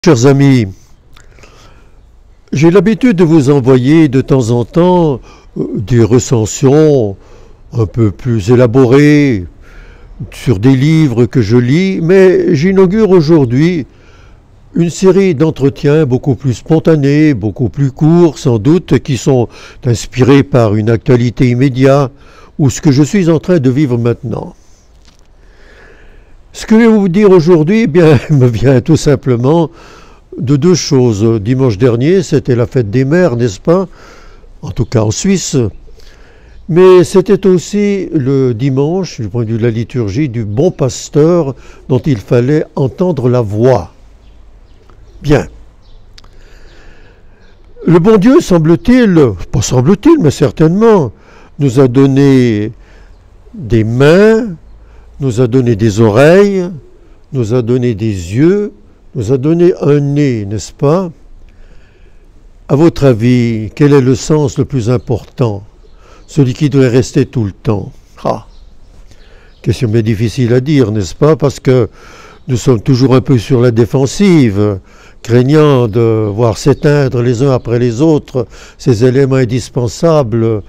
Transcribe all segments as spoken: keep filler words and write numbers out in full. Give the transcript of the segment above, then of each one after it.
Chers amis, j'ai l'habitude de vous envoyer de temps en temps euh, des recensions un peu plus élaborées sur des livres que je lis, mais j'inaugure aujourd'hui une série d'entretiens beaucoup plus spontanés, beaucoup plus courts sans doute, qui sont inspirés par une actualité immédiate ou ce que je suis en train de vivre maintenant. Ce que je vais vous dire aujourd'hui, eh bien, me vient tout simplement de deux choses. Dimanche dernier, c'était la fête des mères, n'est-ce pas? En tout cas en Suisse. Mais c'était aussi le dimanche, du point de vue de la liturgie, du bon pasteur dont il fallait entendre la voix. Bien. Le bon Dieu, semble-t-il, pas semble-t-il, mais certainement, nous a donné des mains, nous a donné des oreilles, nous a donné des yeux, nous a donné un nez, n'est-ce pas? À votre avis, quel est le sens le plus important? Celui qui devrait rester tout le temps. Ah, question bien difficile à dire, n'est-ce pas? Parce que nous sommes toujours un peu sur la défensive, craignant de voir s'éteindre les uns après les autres ces éléments indispensables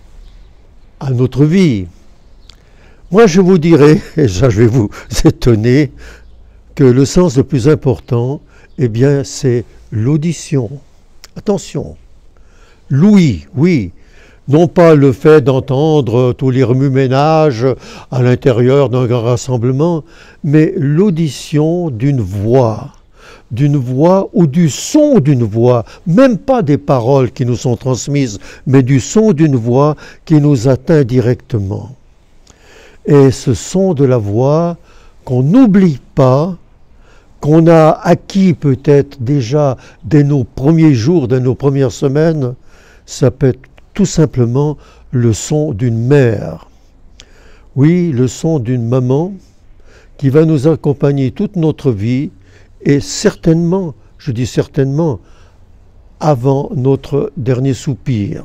à notre vie. Moi, je vous dirais, et ça je vais vous étonner, que le sens le plus important, eh bien, c'est l'audition. Attention, l'ouïe, oui, non pas le fait d'entendre tous les remue-ménages à l'intérieur d'un grand rassemblement, mais l'audition d'une voix, d'une voix ou du son d'une voix, même pas des paroles qui nous sont transmises, mais du son d'une voix qui nous atteint directement. Et ce son de la voix qu'on n'oublie pas, qu'on a acquis peut-être déjà dès nos premiers jours, dès nos premières semaines, ça peut être tout simplement le son d'une mère. Oui, le son d'une maman qui va nous accompagner toute notre vie et certainement, je dis certainement, avant notre dernier soupir.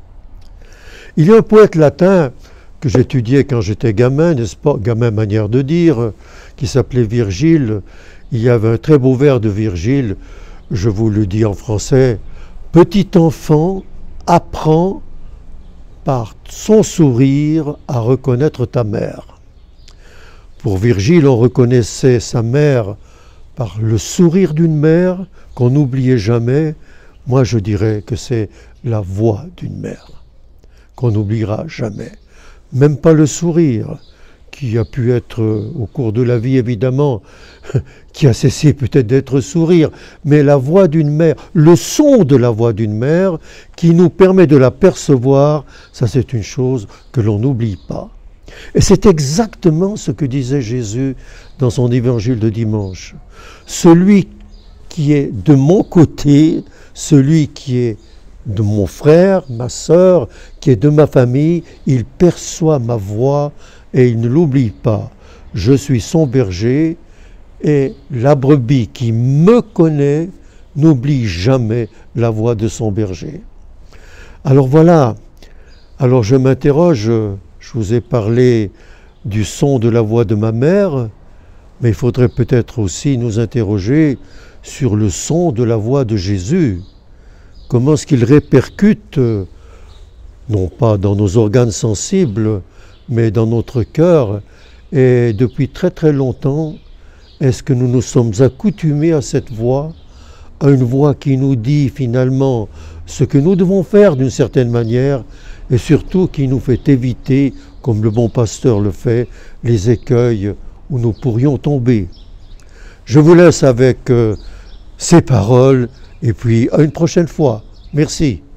Il y a un poète latin que j'étudiais quand j'étais gamin, n'est-ce pas, gamin manière de dire, qui s'appelait Virgile. Il y avait un très beau vers de Virgile, je vous le dis en français, « Petit enfant, apprends par son sourire à reconnaître ta mère. » Pour Virgile, on reconnaissait sa mère par le sourire d'une mère qu'on n'oubliait jamais. Moi, je dirais que c'est la voix d'une mère qu'on n'oubliera jamais. Même pas le sourire, qui a pu être au cours de la vie évidemment, qui a cessé peut-être d'être sourire, mais la voix d'une mère, le son de la voix d'une mère qui nous permet de la percevoir, ça c'est une chose que l'on n'oublie pas. Et c'est exactement ce que disait Jésus dans son évangile de dimanche. Celui qui est de mon côté, celui qui est de mon frère, ma sœur, qui est de ma famille, il perçoit ma voix et il ne l'oublie pas. Je suis son berger et la brebis qui me connaît n'oublie jamais la voix de son berger. Alors voilà, alors je m'interroge, je vous ai parlé du son de la voix de ma mère, mais il faudrait peut-être aussi nous interroger sur le son de la voix de Jésus. Comment est-ce qu'il répercute, non pas dans nos organes sensibles, mais dans notre cœur. Et depuis très très longtemps, est-ce que nous nous sommes accoutumés à cette voix, à une voix qui nous dit finalement ce que nous devons faire d'une certaine manière, et surtout qui nous fait éviter, comme le bon pasteur le fait, les écueils où nous pourrions tomber. Je vous laisse avec euh, ces paroles, et puis à une prochaine fois. Merci.